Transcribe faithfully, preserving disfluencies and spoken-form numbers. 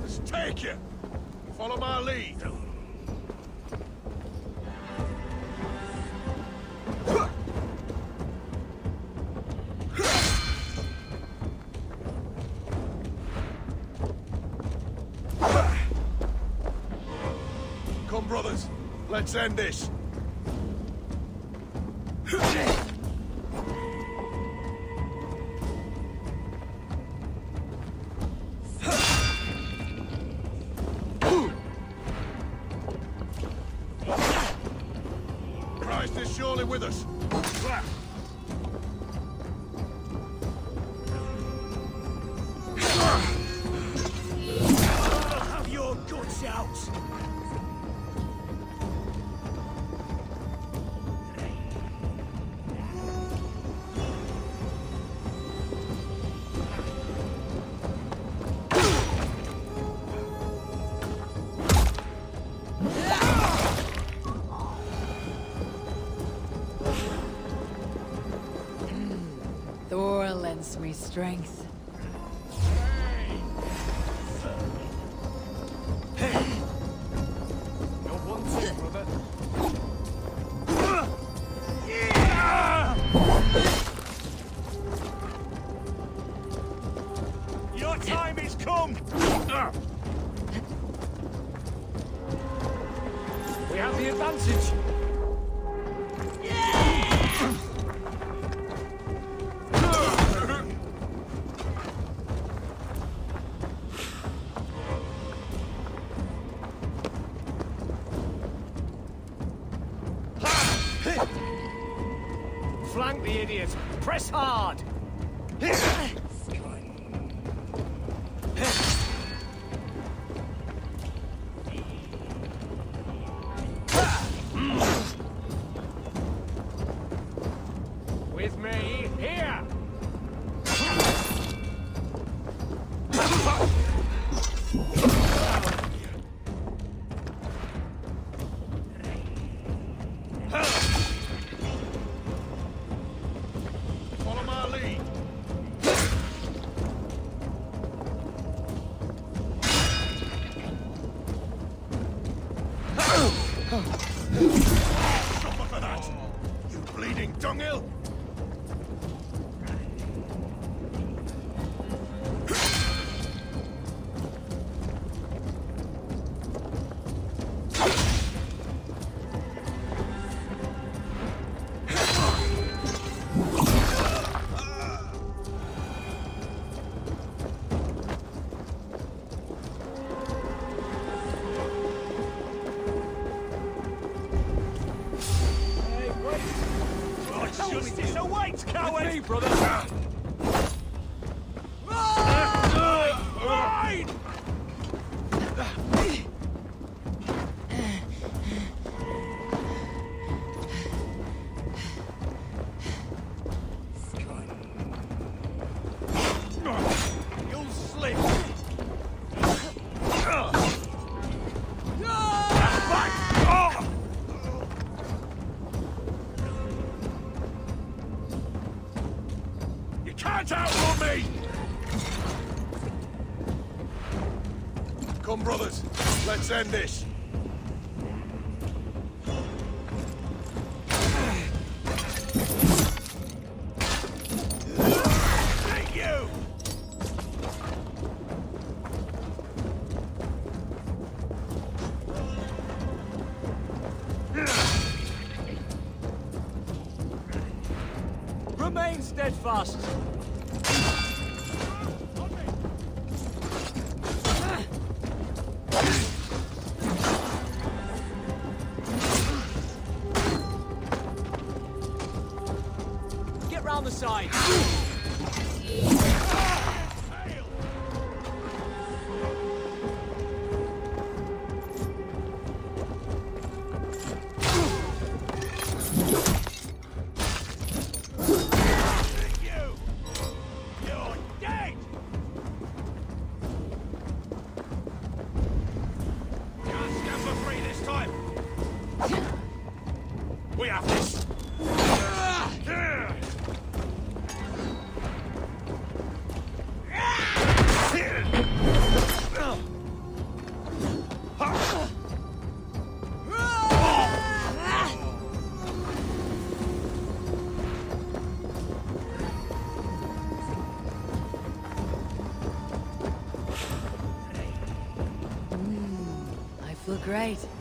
brothers, take you! Follow my lead. Come, brothers, let's end this. Christ is surely with us. I'll have your guts out. Thor lends me strength. You're one thing, brother. Your time is come! We have the advantage. Flank the idiot! Press hard! With me, here! Follow my lead. Suffer for that, you bleeding dunghill! Justice awaits, coward! With me, brother! Mine! You'll slip! You can't outrun me! Come, brothers, let's end this. Thank you! Remain steadfast! Get round the side! We have this! Look great.